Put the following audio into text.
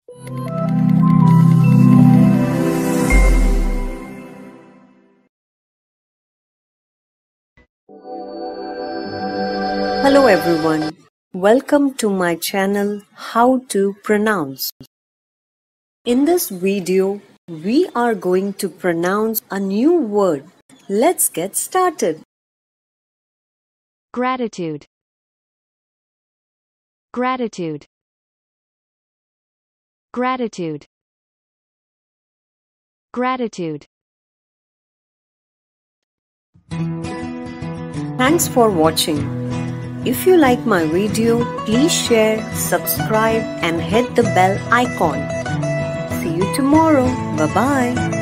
Hello everyone, welcome to my channel How to Pronounce. In this video, we are going to pronounce a new word. Let's get started. Gratitude. Gratitude. Gratitude. Gratitude. Thanks for watching. If you like my video, please share, subscribe and hit the bell icon. See you tomorrow. Bye-bye.